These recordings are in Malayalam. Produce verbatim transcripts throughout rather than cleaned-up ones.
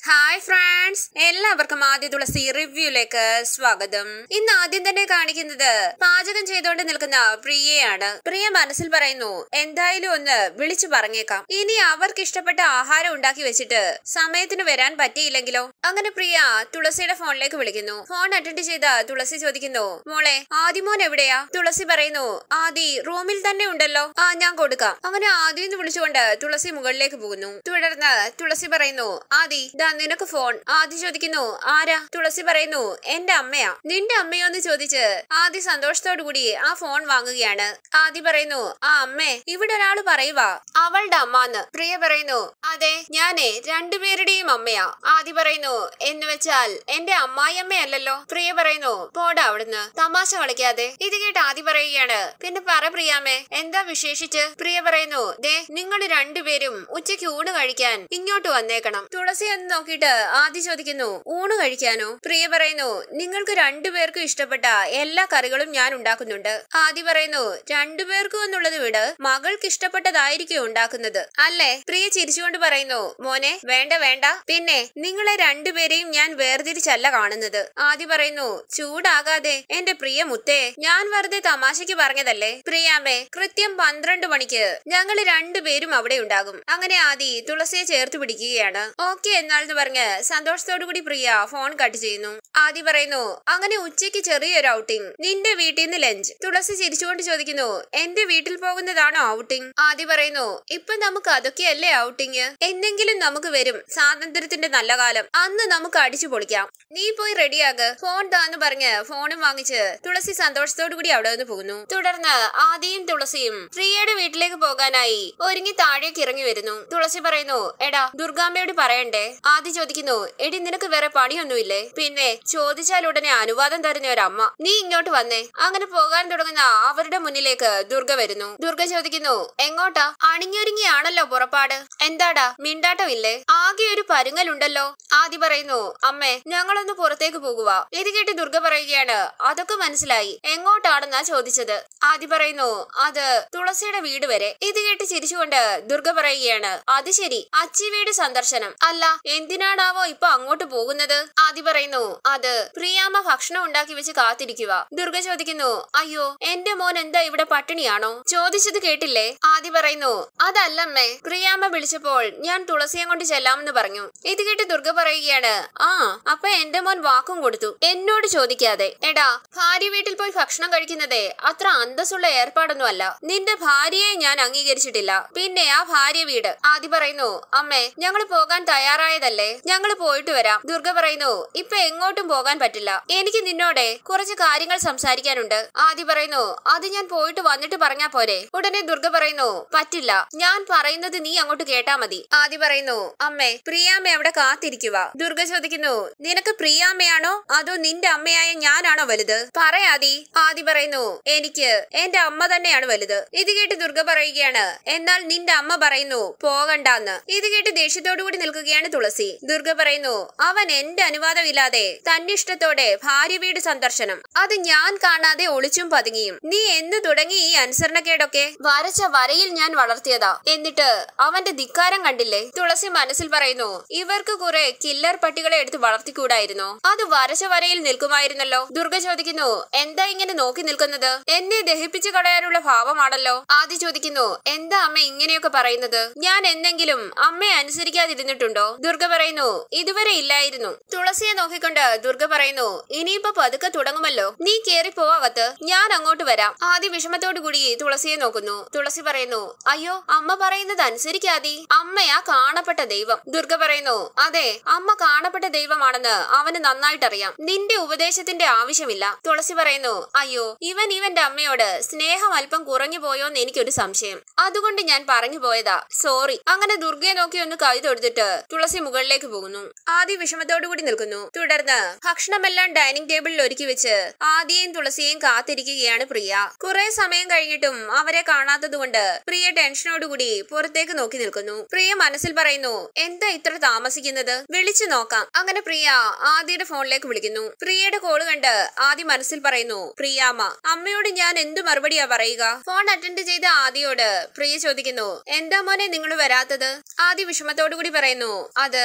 ഹായ് ഫ്രണ്ട്സ്, എല്ലാവർക്കും ആദ്യ തുളസി റിവ്യൂയിലേക്ക് സ്വാഗതം. ഇന്ന് ആദ്യം തന്നെ കാണിക്കുന്നത് പാചകം ചെയ്തുകൊണ്ട് നിൽക്കുന്ന പ്രിയയാണ്. പ്രിയ മനസ്സിൽ പറയുന്നു, എന്തായാലും ഒന്ന് വിളിച്ചു പറഞ്ഞേക്കാം. ഇനി അവർക്ക് ഇഷ്ടപ്പെട്ട ആഹാരം ഉണ്ടാക്കി വെച്ചിട്ട് സമയത്തിന് വരാൻ പറ്റിയില്ലെങ്കിലോ? അങ്ങനെ പ്രിയ തുളസിയുടെ ഫോണിലേക്ക് വിളിക്കുന്നു. ഫോൺ അറ്റൻഡ് ചെയ്ത തുളസി ചോദിക്കുന്നു, മോളെ ആദിമോൻ എവിടെയാ? തുളസി പറയുന്നു, ആദി റൂമിൽ തന്നെ ഉണ്ടല്ലോ. ആ ഞാൻ കൊടുക്കാം. അങ്ങനെ ആദിന്ന് വിളിച്ചുകൊണ്ട് തുളസി മുകളിലേക്ക് പോകുന്നു. തുടർന്ന് തുളസി പറയുന്നു, ആദി നിനക്ക് ഫോൺ. ആദി ചോദിക്കുന്നു, ആരാ? തുളസി പറയുന്നു, എന്റെ അമ്മയാ. നിന്റെ അമ്മയോ എന്ന് ചോദിച്ച് ആദി സന്തോഷത്തോടു കൂടി ആ ഫോൺ വാങ്ങുകയാണ്. ആദി പറയുന്നു, ആ അമ്മേ, ഇവിടെ ഒരാള് പറയുവാ അവളുടെ അമ്മന്ന്. പ്രിയ പറയുന്നു, അതെ ഞാനേ രണ്ടുപേരുടെയും അമ്മയാ. ആദി പറയുന്നു, എന്ന് വെച്ചാൽ എന്റെ അമ്മായിയമ്മയല്ലല്ലോ. പ്രിയ പറയുന്നു, പോടാ അവിടുന്ന്, തമാശ കളിക്കാതെ. ഇത് കേട്ട് ആദി പറയുകയാണ്, പിന്നെ പറ പ്രിയാമ്മേ, എന്താ വിശേഷിച്ച്? പ്രിയ പറയുന്നു, ദേ നിങ്ങൾ രണ്ടുപേരും ഉച്ചയ്ക്ക് ഊണ് കഴിക്കാൻ ഇങ്ങോട്ട് വന്നേക്കണം. തുളസി എന്ന് നോക്കിയിട്ട് ആദി ചോദിക്കുന്നു, ഊണ് കഴിക്കാനോ? പ്രിയ പറയുന്നു, നിങ്ങൾക്ക് രണ്ടുപേർക്കും ഇഷ്ടപ്പെട്ട എല്ലാ കറികളും ഞാൻ ഉണ്ടാക്കുന്നുണ്ട്. ആദി പറയുന്നു, രണ്ടുപേർക്കും എന്നുള്ളത് വിട്, മകൾക്ക് ഇഷ്ടപ്പെട്ടതായിരിക്കും ഉണ്ടാക്കുന്നത് അല്ലേ? പ്രിയ ചിരിച്ചുകൊണ്ട് പറയുന്നു, മോനെ വേണ്ട വേണ്ട, പിന്നെ നിങ്ങളെ രണ്ടുപേരെയും ഞാൻ വേർതിരിച്ചല്ല കാണുന്നത്. ആദി പറയുന്നു, ചൂടാകാതെ എന്റെ പ്രിയ മുത്തേ, ഞാൻ വെറുതെ തമാശയ്ക്ക് പറഞ്ഞതല്ലേ. പ്രിയാമ്മേ, കൃത്യം പന്ത്രണ്ട് മണിക്ക് ഞങ്ങൾ രണ്ടുപേരും അവിടെ ഉണ്ടാകും. അങ്ങനെ ആദി തുളസിയെ ചേർത്ത് പിടിക്കുകയാണ്. ഓക്കെ എന്നാൽ പറഞ്ഞ് സന്തോഷത്തോടു കൂടി പ്രിയ ഫോൺ കട്ട് ചെയ്യുന്നു. ആദി പറയുന്നു, അങ്ങനെ ഉച്ചയ്ക്ക് ചെറിയൊരു ഔട്ടിംഗ്, നിന്റെ വീട്ടിൽ നിന്ന് ലഞ്ച്. തുളസി ചിരിച്ചുകൊണ്ട് ചോദിക്കുന്നു, എന്റെ വീട്ടിൽ പോകുന്നതാണോ ഔട്ടിംഗ്? ആദി പറയുന്നു, ഇപ്പൊ നമുക്ക് അതൊക്കെയല്ലേ ഔട്ടിങ്, എന്തെങ്കിലും നമുക്ക് വരും സ്വാതന്ത്ര്യത്തിന്റെ നല്ല കാലം, അന്ന് നമുക്ക് അടിച്ചു പൊളിക്കാം. നീ പോയി റെഡിയാക്, ഫോൺ താന്ന് പറഞ്ഞ് ഫോണും വാങ്ങിച്ച് തുളസി സന്തോഷത്തോടു കൂടി അവിടെ നിന്ന് പോകുന്നു. തുടർന്ന് ആദിയും തുളസിയും പ്രിയയുടെ വീട്ടിലേക്ക് പോകാനായി ഒരുങ്ങി താഴേക്ക് ഇറങ്ങി വരുന്നു. തുളസി പറയുന്നു, എടാ ദുർഗാമ്മയോട് പറയണ്ടേ? ആദി ചോദിക്കുന്നു, എടി നിനക്ക് വേറെ പണിയൊന്നുമില്ലേ? പിന്നെ ചോദിച്ചാൽ ഉടനെ അനുവാദം തരുന്ന ഒരമ്മ, നീ ഇങ്ങോട്ട് വന്നേ. അങ്ങനെ പോകാൻ തുടങ്ങുന്ന അവരുടെ മുന്നിലേക്ക് ദുർഗ വരുന്നു. ദുർഗ ചോദിക്കുന്നു, എങ്ങോട്ടാ? അണിഞ്ഞൊരുങ്ങിയാണല്ലോ പുറപ്പാട്, എന്താടാ മിണ്ടാട്ടമില്ലേ? ആകെ ഒരു പരുങ്ങലുണ്ടല്ലോ. ആദി പറയുന്നു, അമ്മേ ഞങ്ങളൊന്ന് പുറത്തേക്ക് പോകുക. ഇത് കേട്ട് ദുർഗ പറയുകയാണ്, അതൊക്കെ മനസ്സിലായി, എങ്ങോട്ടാണെന്നാ ചോദിച്ചത്? ആദി പറയുന്നു, അത് തുളസിയുടെ വീട് വരെ. ഇത് കേട്ട് ചിരിച്ചുകൊണ്ട് ദുർഗ പറയുകയാണ്, അത് ശരി, അച്ചി വീട് സന്ദർശനം അല്ല, എന്തിനാണാവോ ഇപ്പൊ അങ്ങോട്ട് പോകുന്നത്? ആദി പറയുന്നു, അത് പ്രിയാമ്മ ഭക്ഷണം ഉണ്ടാക്കി വെച്ച് കാത്തിരിക്കുക. ദുർഗ ചോദിക്കുന്നു, അയ്യോ എന്റെ മോൻ എന്താ ഇവിടെ പട്ടിണിയാണോ? ചോദിച്ചത് കേട്ടില്ലേ? ആദി പറയുന്നു, അതല്ലമ്മേ, പ്രിയാമ്മ വിളിച്ചപ്പോൾ ഞാൻ തുളസിയെ കൊണ്ട് ചെല്ലാമെന്ന് പറഞ്ഞു. ഇത് കേട്ട് ദുർഗ പറയുകയാണ്, ആ അപ്പൊ എന്റെ മോൻ വാക്കും കൊടുത്തു, എന്നോട് ചോദിക്കാതെ. എടാ, ഭാര്യ വീട്ടിൽ പോയി ഭക്ഷണം കഴിക്കുന്നതേ അത്ര അന്തസ്സുള്ള ഏർപ്പാടൊന്നും അല്ല. നിന്റെ ഭാര്യയെ ഞാൻ അംഗീകരിച്ചിട്ടില്ല, പിന്നെ ആ ഭാര്യ വീട്. ആദി പറയുന്നു, അമ്മേ ഞങ്ങൾ പോകാൻ തയ്യാറായതല്ലേ, ഞങ്ങള് പോയിട്ട് വരാം. ദുർഗ പറയുന്നു, ഇപ്പൊ എങ്ങോട്ടും പോകാൻ പറ്റില്ല, എനിക്ക് നിന്നോടെ കുറച്ച് കാര്യങ്ങൾ സംസാരിക്കാനുണ്ട്. ആദി പറയുന്നു, അത് ഞാൻ പോയിട്ട് വന്നിട്ട് പറഞ്ഞാ പോരെ? ഉടനെ ദുർഗ പറയുന്നു, പറ്റില്ല, ഞാൻ പറയുന്നത് നീ അങ്ങോട്ട് കേട്ടാ മതി. ആദി പറയുന്നു, അമ്മേ പ്രിയാമ്മ അവിടെ കാത്തിരിക്കുക. ദുർഗ ചോദിക്കുന്നു, നിനക്ക് പ്രിയാമ്മയാണോ അതോ നിന്റെ അമ്മയായ ഞാനാണോ വലുത്? പറയാതി. ആദി പറയുന്നു, എനിക്ക് എന്റെ അമ്മ തന്നെയാണ് വലുത്. ഇത് കേട്ട് ദുർഗ പറയുകയാണ്, എന്നാൽ നിന്റെ അമ്മ പറയുന്നു പോകണ്ടെന്ന്. ഇത് കേട്ട് ദേഷ്യത്തോടു കൂടി നിൽക്കുകയാണ് തുളസി. ദുർഗ പറയുന്നു, അവൻ എന്റെ അനുവാദമില്ലാതെ തന്നിഷ്ടത്തോടെ ഭാര്യ വീട് സന്ദർശനം, അത് ഞാൻ കാണാതെ ഒളിച്ചും പതുങ്ങിയും. നീ എന്ന് തുടങ്ങി ഈ അനുസരണക്കേടൊക്കെ? വരച്ച വരയിൽ ഞാൻ വളർത്തിയതാ, എന്നിട്ട് അവന്റെ ധിക്കാരം കണ്ടില്ലേ? തുളസി മനസ്സിൽ പറയുന്നു, ഇവർക്ക് കുറെ കില്ലർ പട്ടികളെ എടുത്ത് വളർത്തിക്കൂടായിരുന്നോ? അത് വരച്ച വരയിൽ നിൽക്കുമായിരുന്നല്ലോ. ദുർഗ ചോദിക്കുന്നു, എന്താ ഇങ്ങനെ നോക്കി നിൽക്കുന്നത്? എന്നെ ദഹിപ്പിച്ചു കളയാനുള്ള ഭാവമാണല്ലോ. ആദി ചോദിക്കുന്നു, എന്താ അമ്മ ഇങ്ങനെയൊക്കെ പറയുന്നത്? ഞാൻ എന്തെങ്കിലും അമ്മയെ അനുസരിക്കാതിരുന്നിട്ടുണ്ടോ? ദുർഗ പറയുന്നു, ഇതുവരെ ഇല്ലായിരുന്നു. തുളസിയെ നോക്കിക്കൊണ്ട് ദുർഗ പറയുന്നു, ഇനിയിപ്പോ പതുക്കെ തുടങ്ങുമല്ലോ, നീ കേറി പോവാകത്ത്, ഞാൻ അങ്ങോട്ട് വരാം. ആദി വിഷമത്തോടു കൂടി തുളസിയെ നോക്കുന്നു. തുളസി പറയുന്നു, അയ്യോ അമ്മ പറയുന്നത് അനുസരിക്കാതി, അമ്മയാ കാണപ്പെട്ട ദൈവം. ദുർഗ പറയുന്നു, അതെ അമ്മ കാണപ്പെട്ട ദൈവമാണെന്ന് അവന് നന്നായിട്ടറിയാം, നിന്റെ ഉപദേശത്തിന്റെ ആവശ്യമില്ല. തുളസി പറയുന്നു, അയ്യോ ഇവൻ ഇവന്റെ അമ്മയോട് സ്നേഹം അല്പം കുറഞ്ഞു പോയോന്ന് എനിക്കൊരു സംശയം, അതുകൊണ്ട് ഞാൻ പറഞ്ഞു പോയതാ, സോറി. അങ്ങനെ ദുർഗയെ നോക്കി ഒന്ന് കൈ തൊടുത്തിട്ട് തുളസി മുകളിലേക്ക് പോകുന്നു. ആദി വിഷമത്തോടു കൂടി നിൽക്കുന്നു. തുടർന്ന് ഭക്ഷണമെല്ലാം ഡൈനിങ് ടേബിളിൽ ഒരുക്കി വെച്ച് ആദിയെയും തുളസിയെയും കാത്തിരിക്കുകയാണ് പ്രിയ. കുറെ സമയം കഴിഞ്ഞിട്ടും അവരെ കാണാത്തത് കൊണ്ട് പ്രിയ ടെൻഷനോടുകൂടി പുറത്തേക്ക് നോക്കി നിൽക്കുന്നു. പ്രിയ മനസ്സിൽ പറയുന്നു, എന്താ ഇത്ര താമസിക്കുന്നത്, വിളിച്ചു നോക്കാം. അങ്ങനെ പ്രിയ ആദിയുടെ ഫോണിലേക്ക് വിളിക്കുന്നു. പ്രിയയുടെ കോള് കണ്ട് ആദി മനസ്സിൽ പറയുന്നു, പ്രിയാമ്മ അമ്മയോട് ഞാൻ എന്തു മറുപടിയാ പറയുക? ഫോൺ അറ്റൻഡ് ചെയ്ത ആദിയോട് പ്രിയ ചോദിക്കുന്നു, എന്താ മോനെ നിങ്ങൾ വരാത്തത്? ആദി വിഷമത്തോടു കൂടി പറയുന്നു, അത്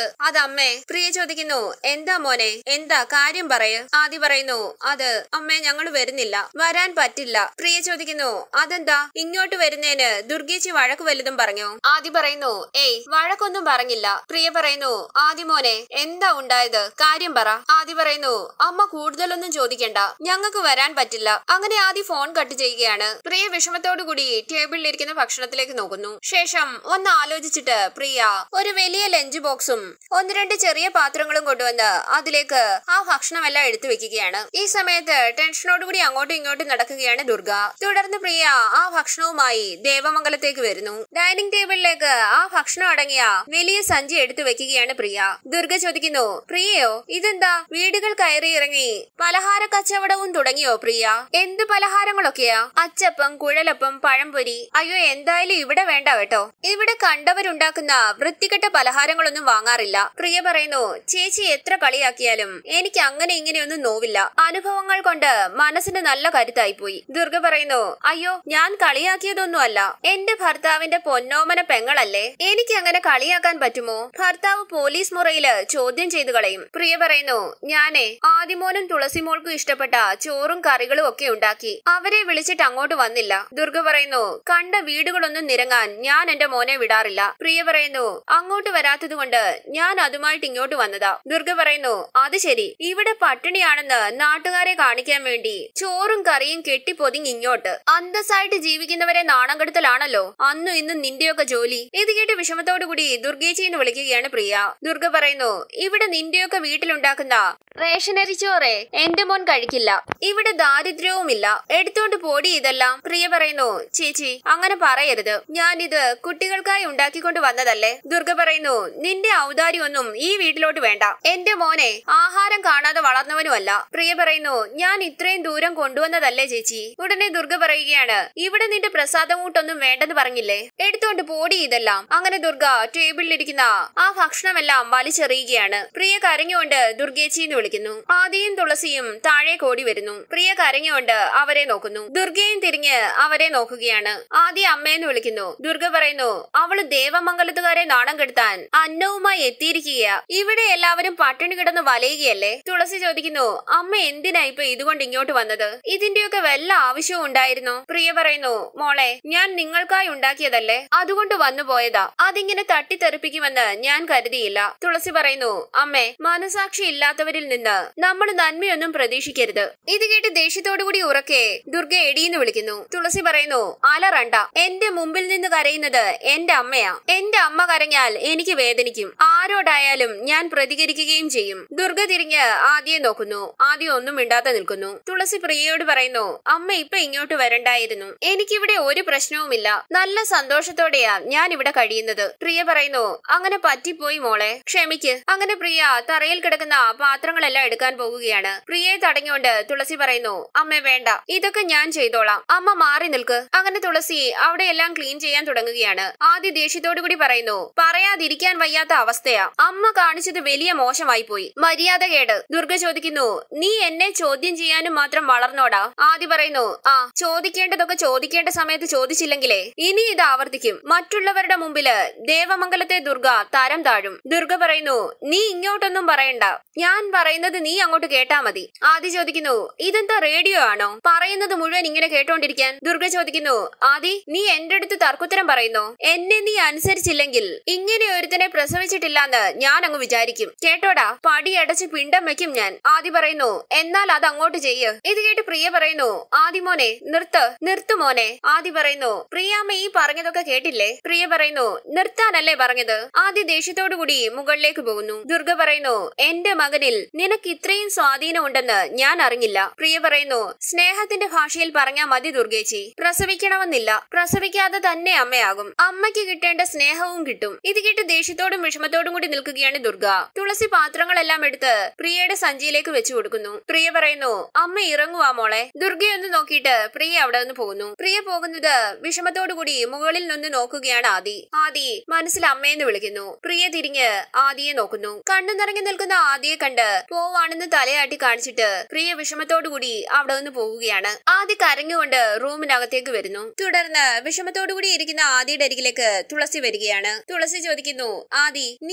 അത് അമ്മേ. പ്രിയ ചോദിക്കുന്നു, എന്താ മോനെ, എന്താ കാര്യം പറയ്. ആദി പറയുന്നു, അത് അമ്മേ ഞങ്ങൾ വരുന്നില്ല, വരാൻ പറ്റില്ല. പ്രിയ ചോദിക്കുന്നു, അതെന്താ ഇങ്ങോട്ട് വരുന്നേന് ദുർഗേച്ചി വഴക്ക് വലുതും പറഞ്ഞോ? ആദി പറയുന്നു, ഏയ് വഴക്കൊന്നും പറഞ്ഞില്ല. പ്രിയ പറയുന്നു, ആദി മോനെ എന്താ ഉണ്ടായത്, കാര്യം പറ. ആദി പറയുന്നു, അമ്മ കൂടുതലൊന്നും ചോദിക്കണ്ട, ഞങ്ങൾക്ക് വരാൻ പറ്റില്ല. അങ്ങനെ ആദി ഫോൺ കട്ട് ചെയ്യുകയാണ്. പ്രിയ വിഷമത്തോടുകൂടി ടേബിളിലിരിക്കുന്ന ഭക്ഷണത്തിലേക്ക് നോക്കുന്നു. ശേഷം ഒന്ന് ആലോചിച്ചിട്ട് പ്രിയ ഒരു വലിയ ലഞ്ച് ബോക്സും ഒന്ന് രണ്ട് ചെറിയ പാത്രങ്ങളും കൊണ്ടുവന്ന് അതിലേക്ക് ആ ഭക്ഷണമെല്ലാം എടുത്തു വെക്കുകയാണ്. ഈ സമയത്ത് ടെൻഷനോടുകൂടി അങ്ങോട്ടും ഇങ്ങോട്ടും നടക്കുകയാണ് ദുർഗ. തുടർന്ന് പ്രിയ ആ ഭക്ഷണവുമായി ദേവമംഗലത്തേക്ക് വരുന്നു. ഡൈനിങ് ടേബിളിലേക്ക് ആ ഭക്ഷണം അടങ്ങിയ വലിയ സഞ്ചി എടുത്തു വെക്കുകയാണ് പ്രിയ. ദുർഗ ചോദിക്കുന്നു, പ്രിയയോ ഇതെന്താ വീടുകൾ കയറി ഇറങ്ങി പലഹാര കച്ചവടവും തുടങ്ങിയോ പ്രിയ? എന്ത് പലഹാരങ്ങളൊക്കെയാ? അച്ചപ്പം, കുഴലപ്പം, പഴംപൊരി. അയ്യോ എന്തായാലും ഇവിടെ വേണ്ട കേട്ടോ, ഇവിടെ കണ്ടവരുണ്ടാക്കുന്ന വൃത്തികെട്ട പലഹാരങ്ങളൊന്നും വാങ്ങാറില്ല. പ്രിയ പറയുന്നു, ചേച്ചി എത്ര കളിയാക്കിയാലും എനിക്ക് അങ്ങനെ ഇങ്ങനെയൊന്നും നോവില്ല, അനുഭവങ്ങൾ കൊണ്ട് മനസ്സിന് നല്ല കരുത്തായി പോയി. ദുർഗ പറയുന്നു, അയ്യോ ഞാൻ കളിയാക്കിയതൊന്നുമല്ല, എന്റെ ഭർത്താവിന്റെ പൊന്നോമന പെങ്ങളല്ലേ, എനിക്ക് അങ്ങനെ കളിയാക്കാൻ പറ്റുമോ? ഭർത്താവ് പോലീസ് മുറയില് ചോദ്യം ചെയ്തു കളയും. പ്രിയ പറയുന്നു, ഞാനേ ആദിമോനും തുളസിമോൾക്കും ഇഷ്ടപ്പെട്ട ചോറും കറികളും ഒക്കെ ഉണ്ടാക്കി, അവരെ വിളിച്ചിട്ട് അങ്ങോട്ട് വന്നില്ല. ദുർഗ പറയുന്നു, കണ്ട വീടുകളൊന്നും നിരങ്ങാൻ ഞാൻ എന്റെ മോനെ വിടാറില്ല. പ്രിയ പറയുന്നു, അങ്ങോട്ട് വരാത്തത് കൊണ്ട് ഞാൻ അതുമായിട്ട് ഇങ്ങോട്ട് വന്നതാ. ദുർഗ പറയുന്നു, അത് ശരി, ഇവിടെ പട്ടിണിയാണെന്ന് നാട്ടുകാരെ കാണിക്കാൻ വേണ്ടി ചോറും കറിയും കെട്ടിപ്പൊതിങ് ഇങ്ങോട്ട് അന്തസ്സായിട്ട് ജീവിക്കുന്നവരെ നാണം കെടുത്തലാണല്ലോ അന്നും ഇന്നും നിന്റെയൊക്കെ ജോലി. ഇത് കേട്ട് വിഷമത്തോടുകൂടി ദുർഗേച്ചിന്ന് വിളിക്കുകയാണ് പ്രിയ. ദുർഗ പറയുന്നു, ഇവിടെ നിന്റെയൊക്കെ വീട്ടിലുണ്ടാക്കുന്ന റേഷനരി ചോറേ എന്റെ മോൻ കഴിക്കില്ല, ഇവിടെ ദാരിദ്ര്യവുമില്ല, എടുത്തോണ്ട് പോടി ഇതെല്ലാം. പ്രിയ പറയുന്നു, ചേച്ചി അങ്ങനെ പറയരുത്, ഞാനിത് കുട്ടികൾക്കായി ഉണ്ടാക്കിക്കൊണ്ട് വന്നതല്ലേ. ദുർഗ പറയുന്നു, നിന്റെ ഔദാര്യമൊന്നും ഈ വീട്ടിലോട്ട് വേണ്ട, എന്റെ മോനെ ആഹാരം കാണാതെ വളർന്നവനുമല്ല. പ്രിയ പറയുന്നു, ഞാൻ ഇത്രയും ദൂരം കൊണ്ടുവന്നതല്ലേ ചേച്ചി. ഉടനെ ദുർഗ പറയുകയാണ്, ഇവിടെ നിന്റെ പ്രസാദം കൂട്ടൊന്നും വേണ്ടെന്ന് പറഞ്ഞില്ലേ, എടുത്തോണ്ട് പോടി ഇതെല്ലാം. അങ്ങനെ ദുർഗ ടേബിളിലിരിക്കുന്ന ആ ഭക്ഷണമെല്ലാം വലിച്ചെറിയുകയാണ്. പ്രിയ കരഞ്ഞുകൊണ്ട് ദുർഗേച്ചിന്ന് വിളിക്കുന്നു. ആദിയും തുളസിയും താഴെ കോടി വരുന്നു. പ്രിയ കരഞ്ഞുകൊണ്ട് അവരെ നോക്കുന്നു. ദുർഗയും തിരിഞ്ഞ് അവരെ നോക്കുകയാണ്. ആദ്യ അമ്മയെന്ന് വിളിക്കുന്നു. ദുർഗ പറയുന്നു, അവള് ദേവമംഗലത്തുകാരെ നാണം കെടുത്താൻ അന്നവുമായി എത്തിയിരിക്കുകയാ, ഇവിടെ എല്ലാവരും പട്ടിണി കിടന്ന് വലയുകയല്ലേ. തുളസി ചോദിക്കുന്നു, അമ്മ എന്തിനാ ഇപ്പൊ ഇതുകൊണ്ട് ഇങ്ങോട്ട് വന്നത്, ഇതിന്റെയൊക്കെ വല്ല ആവശ്യവും ഉണ്ടായിരുന്നോ? പ്രിയ പറയുന്നു, മോളെ ഞാൻ നിങ്ങൾക്കായി ഉണ്ടാക്കിയതല്ലേ, അതുകൊണ്ട് വന്നു പോയതാ, അതിങ്ങനെ തട്ടിത്തെറിപ്പിക്കുമെന്ന് ഞാൻ കരുതിയില്ല. തുളസി പറയുന്നു, അമ്മേ മനസാക്ഷി ഇല്ലാത്തവരിൽ നിന്ന് നമ്മൾ നന്മയൊന്നും പ്രതീക്ഷിക്കരുത്. ഇത് കേട്ട് ദേഷ്യത്തോടുകൂടി ഉറക്കെ ദുർഗ എടീന്ന് വിളിക്കുന്നു. തുളസി പറയുന്നു, അലറണ്ട, എന്റെ മുമ്പിൽ നിന്ന് കരയുന്നത് എന്റെ അമ്മയാ, എന്റെ അമ്മ കരഞ്ഞാൽ എനിക്ക് വേദനിക്കും, ആരോടായാലും ഞാൻ പ്രതികരിക്കുകയും ചെയ്യും. ദുർഗ തിരിഞ്ഞ് ആദ്യം നോക്കുന്നു. ആദ്യം ഒന്നും മിണ്ടാതെ നിൽക്കുന്നു. തുളസി പ്രിയയോട് പറയുന്നു, അമ്മ ഇപ്പൊ ഇങ്ങോട്ട് വരണ്ടായിരുന്നു, എനിക്കിവിടെ ഒരു പ്രശ്നവുമില്ല, നല്ല സന്തോഷത്തോടെയാ ഞാൻ ഇവിടെ കഴിയുന്നത്. പ്രിയ പറയുന്നു, അങ്ങനെ പറ്റിപ്പോയി മോളെ, ക്ഷമിക്ക്. അങ്ങനെ പ്രിയ തറയിൽ കിടക്കുന്ന പാത്രങ്ങളെല്ലാം എടുക്കാൻ പോകുകയാണ്. പ്രിയയെ തടഞ്ഞുകൊണ്ട് തുളസി പറയുന്നു, അമ്മ വേണ്ട, ഇതൊക്കെ ഞാൻ ചെയ്തോളാം, അമ്മ മാറി നിൽക്ക്. അങ്ങനെ തുളസി അവിടെയെല്ലാം ക്ലീൻ ചെയ്യാൻ തുടങ്ങുകയാണ്. ആദ്യ ദേഷ്യത്തോടു കൂടി പറയുന്നു, പറയാതിരിക്കാൻ വയ്യാത്ത അവസ്ഥയാ, അമ്മ കാണിച്ചത് വലിയ മോശമായി പോയി, മര്യാദ കേട്. ദുർഗ ചോദിക്കുന്നു, നീ എന്നെ ചോദ്യം ചെയ്യാനും മാത്രം വളർന്നോടാ? ആദ്യ പറയുന്നു, ആ ചോദിക്കേണ്ടതൊക്കെ ചോദിക്കേണ്ട സമയത്ത് ചോദിച്ചില്ലെങ്കിലേ ഇനി ഇത് ആവർത്തിക്കും, മറ്റുള്ളവരുടെ മുമ്പില് ദേവമംഗലത്തെ ദുർഗ തരം താഴും. ദുർഗ പറയുന്നു, നീ ഇങ്ങോട്ടൊന്നും പറയണ്ട, ഞാൻ പറയുന്നത് നീ അങ്ങോട്ട് കേട്ടാ മതി. ആദി ചോദിക്കുന്നു, ഇതെന്താ റേഡിയോ ആണോ, പറയുന്നത് മുഴുവൻ ഇങ്ങനെ കേട്ടോണ്ടിരിക്കാൻ? ദുർഗ ചോദിക്കുന്നു, ആദി നീ എന്റെ അടുത്ത് തർക്കുത്തരം പറയുന്നു, എന്നെ നീ അനുസരിച്ചില്ലെങ്കിൽ ഇങ്ങനെ ഒരുത്തനെ പ്രസവിച്ചിട്ടില്ലാന്ന് ഞാൻ അങ്ങ് വിചാരിക്കും, കേട്ടോടാ, പടി അടച്ച് പിണ്ടം വെക്കും ഞാൻ. ആദി പറയുന്നു, എന്നാൽ അത് അങ്ങോട്ട് ചെയ്യ്. ഇത് കേട്ട് പ്രിയ പറയുന്നു, ആദി മോനെ നിർത്ത്, നിർത്തു മോനെ. ആദി പറയുന്നു, പ്രിയാമ്മ ഈ പറഞ്ഞതൊക്കെ കേട്ടില്ലേ? പ്രിയ പറയുന്നു, നിർത്താനല്ലേ പറഞ്ഞത്. ആദി ദേഷ്യത്തോടു കൂടി മുകളിലേക്ക് പോകുന്നു. ദുർഗ പറയുന്നു, എന്റെ മകനിൽ നിനക്ക് ഇത്രയും സ്വാധീനം ഉണ്ടെന്ന് ഞാൻ അറിഞ്ഞില്ല. പ്രിയ പറയുന്നു, സ്നേഹത്തിന്റെ ഭാഷയിൽ പറഞ്ഞാ മതി ദുർഗേച്ചി, പ്രസവിക്കണമെന്നില്ല, പ്രസവിക്കാതെ തന്നെ അമ്മയാകും, അമ്മയ്ക്ക് കിട്ടേണ്ട സ്നേഹവും കിട്ടും. ഇത് കേട്ട് ദേഷ്യത്തോടും വിഷമത്തോടും കൂടി നിൽക്കുകയാണ് ദുർഗ. തുളസി പാത്രങ്ങളെല്ലാം എടുത്ത് പ്രിയയുടെ സഞ്ചിയിലേക്ക് വെച്ചു കൊടുക്കുന്നു. പ്രിയ പറയുന്നു, അമ്മ ഇറങ്ങുവാ മോളെ. ദുർഗയൊന്ന് നോക്കിയിട്ട് പ്രിയ അവിടെ നിന്ന് പോകുന്നു. പ്രിയ പോകുന്നത് വിഷമത്തോടുകൂടി മുകളിൽ നിന്ന് നോക്കുകയാണ് ആദി. ആദി മനസ്സിൽ അമ്മയെന്ന് വിളിക്കുന്നു. പ്രിയ തിരിഞ്ഞ് ആദിയെ നോക്കുന്നു. കണ്ണു നിറങ്ങി നിൽക്കുന്ന ആദിയെ കണ്ട് പോവാണെന്ന് തലയാട്ടി കാണിച്ചിട്ട് പ്രിയ വിഷമത്തോടുകൂടി അവിടെ നിന്ന് പോകുകയാണ്. ആദി കരഞ്ഞുകൊണ്ട് റൂമിനകത്തേക്ക് വരുന്നു. തുടർന്ന് വിഷമത്തോടുകൂടി ഇരിക്കുന്ന ആദിയുടെ അരികിലേക്ക് തുളസി വരികയാണ്. തുളസി ചോദിക്കുന്നു, ആദി നീ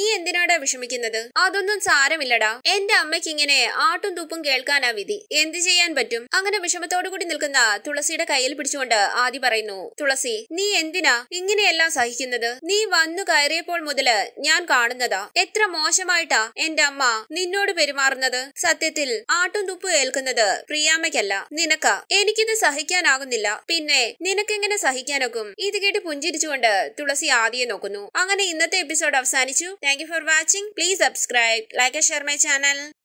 നീ എന്തിനാടാ വിഷമിക്കുന്നത്? അതൊന്നും സാരമില്ലടാ. എന്റെ അമ്മയ്ക്ക് ഇങ്ങനെ ആട്ടും തുപ്പും കേൾക്കാനാ വിധി. എന്ത് ചെയ്യാൻ പറ്റും? അങ്ങനെ വിഷമത്തോടു കൂടി നിൽക്കുന്ന തുളസിയുടെ കയ്യിൽ പിടിച്ചുകൊണ്ട് ആദി പറയുന്നു, തുളസി, നീ എന്തിനാ ഇങ്ങനെയെല്ലാം സഹിക്കുന്നത്? നീ വന്നു കയറിയപ്പോൾ മുതല് ഞാൻ കാണുന്നതാ എത്ര മോശമായിട്ടാ എന്റെ അമ്മ നിന്നോട് പെരുമാറുന്നത്. സത്യത്തിൽ ആട്ടും തുപ്പും ഏൽക്കുന്നത് പ്രിയാമ്മയ്ക്കല്ല, നിനക്കാ. എനിക്കിത് സഹിക്കാനാകുന്നില്ല. പിന്നെ നിനക്കെങ്ങനെ സഹിക്കാനൊക്കും? ഇത് കേട്ട് പുഞ്ചിരിച്ചുകൊണ്ട് തുളസി ആദിയെ നോക്കുന്നു. അങ്ങനെ ഇന്നത്തെ എപ്പിസോഡ് അവസാനിച്ചു. Thank you for watching. Please subscribe, like and share my channel.